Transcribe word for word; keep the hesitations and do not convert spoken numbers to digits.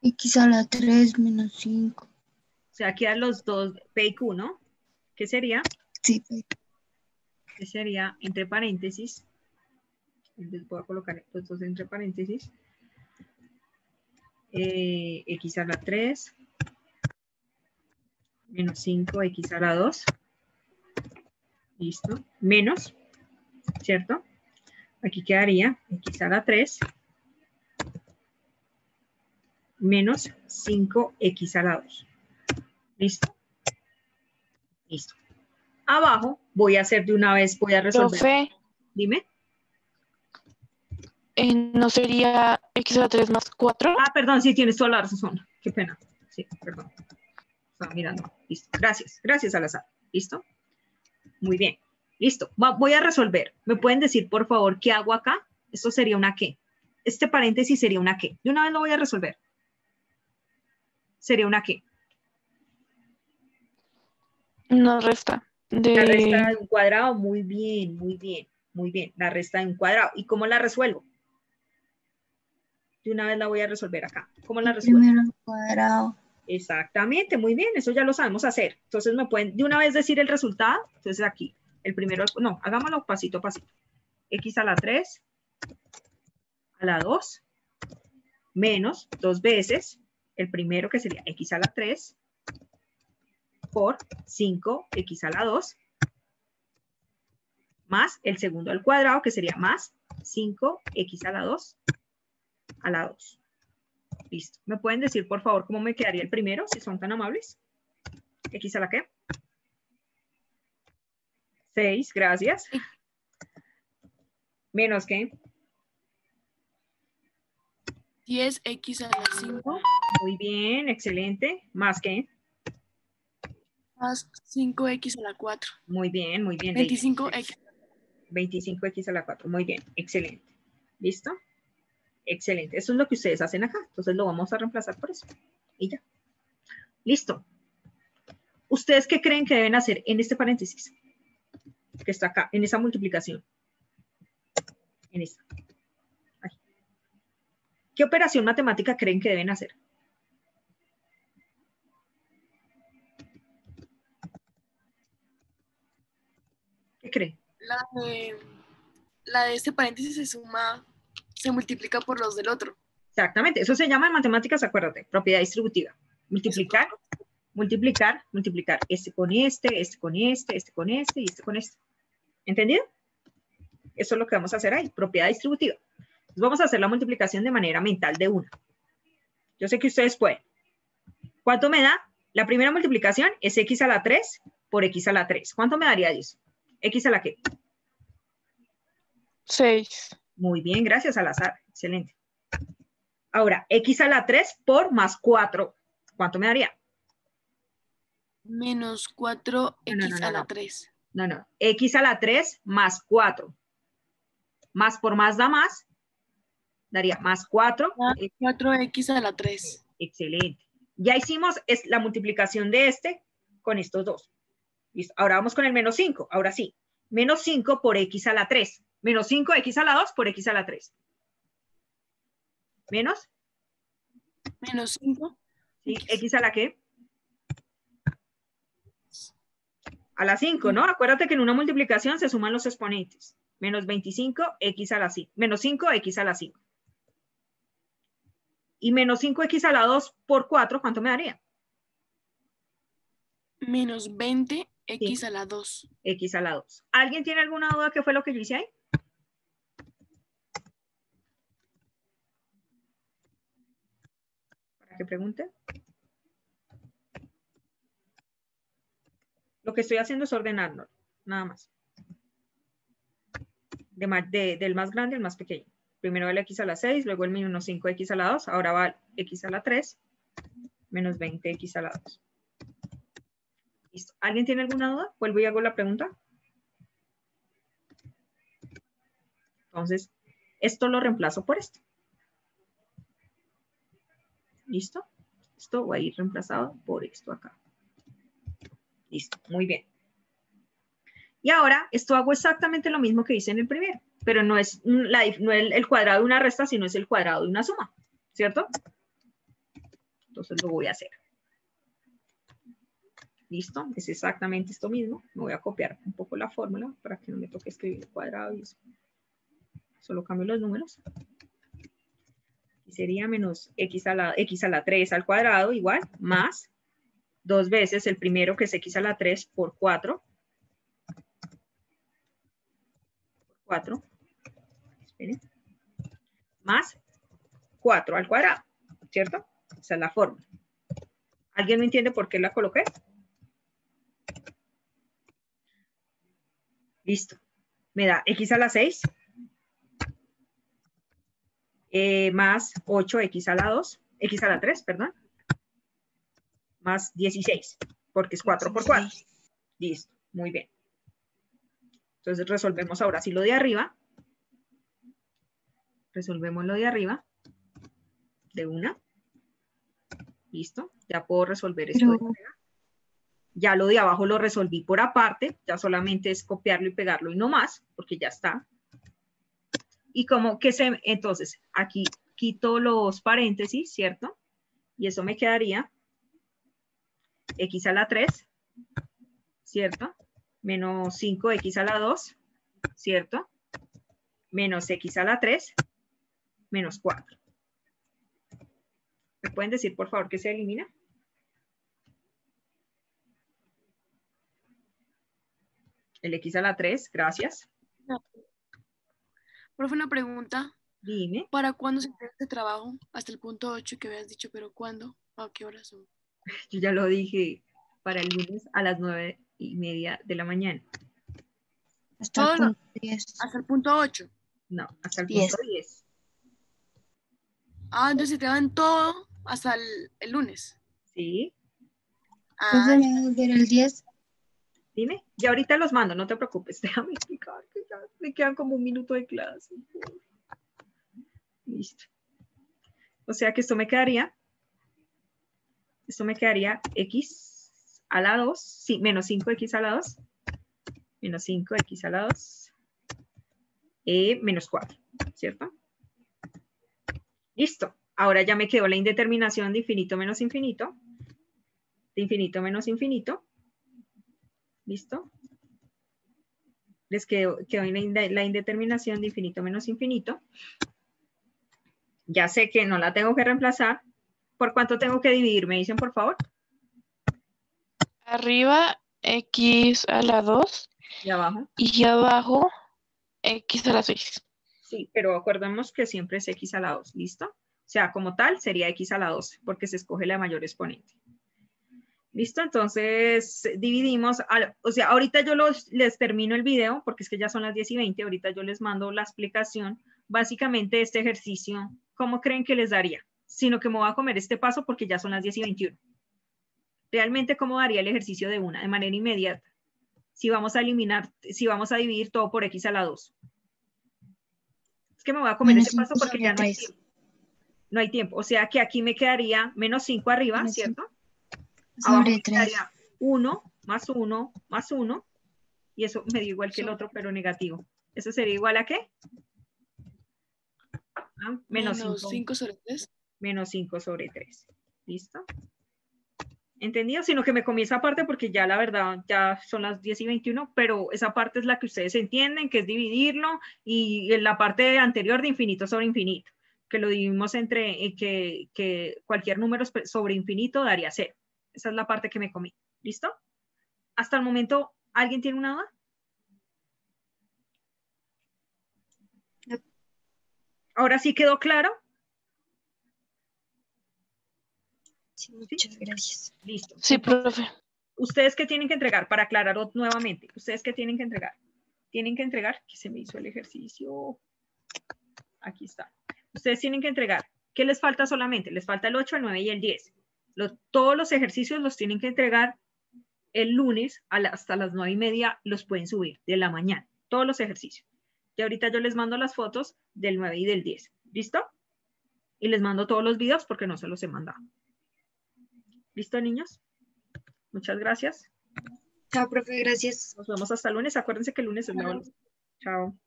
X a la tres menos cinco. O sea, quedan los dos P y Q, ¿no? ¿Qué sería? Sí. ¿Qué sería entre paréntesis? Entonces voy a colocar estos dos entre paréntesis. Eh, X a la tres menos cinco X a la dos. Listo. Menos, ¿cierto? Aquí quedaría X a la tres menos cinco X a la dos. ¿Listo? Listo. Abajo voy a hacer de una vez, voy a resolver. Profe, Dime. eh, ¿no sería X a la tres más cuatro? Ah, perdón, sí, tienes toda la razón. Qué pena. Sí, perdón. Estaba mirando. Listo. Gracias. Gracias, Salazar. ¿Listo? Muy bien. Listo. Va, voy a resolver. ¿Me pueden decir, por favor, qué hago acá? Esto sería una qué. Este paréntesis sería una qué. De una vez lo voy a resolver. Sería una qué. Una resta de... La resta de un cuadrado. Muy bien, muy bien, muy bien. La resta de un cuadrado. ¿Y cómo la resuelvo? De una vez la voy a resolver acá. ¿Cómo la resuelvo? Primero al cuadrado. Exactamente, muy bien, eso ya lo sabemos hacer. Entonces me pueden de una vez decir el resultado. Entonces aquí, el primero, no, hagámoslo pasito a pasito. X a la tres, a la dos, menos dos veces, el primero que sería X a la tres, por cinco X a la dos, más el segundo al cuadrado, que sería más cinco X a la dos, a la dos. Listo. ¿Me pueden decir, por favor, cómo me quedaría el primero, si son tan amables? ¿X a la qué? seis, gracias. ¿Menos qué? diez X a la cinco. Muy bien, excelente. ¿Más qué? Más cinco X a la cuatro. Muy bien, muy bien. veinticinco X. veinticinco X a la cuatro. Muy bien, excelente. ¿Listo? Excelente. Eso es lo que ustedes hacen acá. Entonces lo vamos a reemplazar por eso. Y ya. Listo. ¿Ustedes qué creen que deben hacer en este paréntesis? Que está acá, en esa multiplicación. En esta. Ahí. ¿Qué operación matemática creen que deben hacer? ¿Qué creen? La de, la de este paréntesis se suma, se multiplica por los del otro. Exactamente. Eso se llama en matemáticas, acuérdate, propiedad distributiva. Multiplicar, multiplicar, multiplicar. Este con este, este con este, este con este y este con este. ¿Entendido? Eso es lo que vamos a hacer ahí, propiedad distributiva. Entonces vamos a hacer la multiplicación de manera mental de una. Yo sé que ustedes pueden. ¿Cuánto me da? La primera multiplicación es X a la tres por X a la tres. ¿Cuánto me daría eso? ¿X a la qué? seis. Muy bien, gracias al azar. Excelente. Ahora, X a la tres por más cuatro. ¿Cuánto me daría? Menos cuatro X No, no, no, no, a la no. tres. No, no. X a la tres más cuatro. Más por más da más. Daría más cuatro. cuatro X a la tres. Excelente. Ya hicimos es la multiplicación de este con estos dos. ¿Listo? Ahora vamos con el menos cinco. Ahora sí. Menos cinco por X a la tres. Menos cinco X a la dos por X a la tres. Menos. Menos cinco. ¿Sí? ¿X a la qué? A la cinco, ¿no? Acuérdate que en una multiplicación se suman los exponentes. Menos veinticinco X a la cinco. Menos cinco X a la cinco. Y menos cinco X a la dos por cuatro, ¿cuánto me daría? Menos veinte X Sí. a la dos. X a la dos. ¿Alguien tiene alguna duda qué fue lo que yo hice ahí? Para que pregunte. Lo que estoy haciendo es ordenarlo, nada más. De, de, del más grande al más pequeño. Primero el X a la seis, luego el menos cinco X a la dos, ahora va el X a la tres, menos veinte X a la dos. ¿Listo? ¿Alguien tiene alguna duda? Vuelvo y hago la pregunta. Entonces, esto lo reemplazo por esto. ¿Listo? Esto va a ir reemplazado por esto acá. Listo, muy bien. Y ahora, esto hago exactamente lo mismo que hice en el primero, pero no es, la, no es el cuadrado de una resta, sino es el cuadrado de una suma, ¿cierto? Entonces lo voy a hacer. ¿Listo? Es exactamente esto mismo. Me voy a copiar un poco la fórmula para que no me toque escribir el cuadrado y eso. Solo cambio los números. Y sería menos x a la, x a la tres al cuadrado igual, más dos veces el primero que es x a la tres por cuatro. cuatro. Esperen. Más cuatro al cuadrado, ¿cierto? Esa es la fórmula. ¿Alguien me entiende por qué la coloqué? Listo. Me da x a la seis eh, más ocho x a la dos, x a la tres, perdón, más dieciséis, porque es cuatro por cuatro. Listo, muy bien. Entonces resolvemos ahora sí lo de arriba. Resolvemos lo de arriba. De una. Listo, ya puedo resolver esto. Pero- De arriba. Ya lo de abajo lo resolví por aparte, ya solamente es copiarlo y pegarlo y no más, porque ya está. Y como que se, entonces, aquí quito los paréntesis, ¿cierto? Y eso me quedaría x a la tres, ¿cierto? Menos cinco x a la dos, ¿cierto? Menos x a la tres, menos cuatro. ¿Me pueden decir, por favor, que se elimina? El x a la tres, gracias. Profe, una pregunta. Dime. ¿Para cuándo se entrega este trabajo? Hasta el punto ocho que habías dicho, pero ¿cuándo? ¿A qué horas son? Yo ya lo dije para el lunes a las nueve y media de la mañana. Hasta el Todo lo- punto diez. Hasta el punto ocho. No, hasta el Diez. punto diez. Ah, entonces se te dan todo hasta el, el lunes. ¿Sí? Ah, Profe, ¿me va a volver el diez? Dime. Ya ahorita los mando, no te preocupes. Déjame explicar que ya me quedan como un minuto de clase. Listo. O sea que esto me quedaría, esto me quedaría x a la dos, sí, menos cinco x a la dos, menos cinco x a la dos, eh, menos cuatro, ¿cierto? Listo. Ahora ya me quedó la indeterminación de infinito menos infinito, de infinito menos infinito. ¿Listo? Les quedó, quedó la, inde- la indeterminación de infinito menos infinito. Ya sé que no la tengo que reemplazar. ¿Por cuánto tengo que dividir? ¿Me dicen, por favor? Arriba, x a la dos Y abajo. y abajo, x a la seis. Sí, pero acordemos que siempre es x a la dos. ¿Listo? O sea, como tal, sería x a la dos, porque se escoge la mayor exponente. ¿Listo? Entonces, dividimos. Al, o sea, ahorita yo los, les termino el video, porque es que ya son las diez y veinte. Ahorita yo les mando la explicación. Básicamente, este ejercicio, ¿cómo creen que les daría? Sino que me voy a comer este paso porque ya son las diez y veintiuno. Realmente, ¿cómo daría el ejercicio de una? De manera inmediata. Si vamos a eliminar, si vamos a dividir todo por x a la dos. Es que me voy a comer Menos ese paso cinco porque sobre ya no hay tres. tiempo. No hay tiempo. O sea que aquí me quedaría menos cinco arriba, Menos ¿cierto? Sobre Abajo me tres. quedaría uno, más uno, más uno. Y eso me dio igual que el So- otro, pero negativo. ¿Eso sería igual a qué? Ah, menos menos cinco. cinco sobre tres. Menos cinco sobre tres. ¿Listo? ¿Entendido? Sino que me comí esa parte porque ya la verdad ya son las diez y veintiuno, pero esa parte es la que ustedes entienden, que es dividirlo, y en la parte anterior de infinito sobre infinito, que lo dividimos entre eh, que, que cualquier número sobre infinito daría cero. Esa es la parte que me comí. ¿Listo? Hasta el momento, ¿alguien tiene una duda? No. ¿Ahora sí quedó claro? Sí, muchas gracias. Listo. Sí, Entonces, profe. ¿ustedes qué tienen que entregar? Para aclararlo nuevamente, ¿ustedes qué tienen que entregar? Tienen que entregar, que se me hizo el ejercicio, aquí está. Ustedes tienen que entregar, ¿qué les falta solamente? Les falta el ocho, el nueve y el diez. Los, todos los ejercicios los tienen que entregar el lunes a la, hasta las nueve y media, los pueden subir de la mañana, todos los ejercicios. Y ahorita yo les mando las fotos del nueve y del diez, ¿listo? Y les mando todos los videos porque no se los he mandado. ¿Listo, niños? Muchas gracias. Chao, profe, gracias. Nos vemos hasta el lunes. Acuérdense que el lunes es la hora. Chao.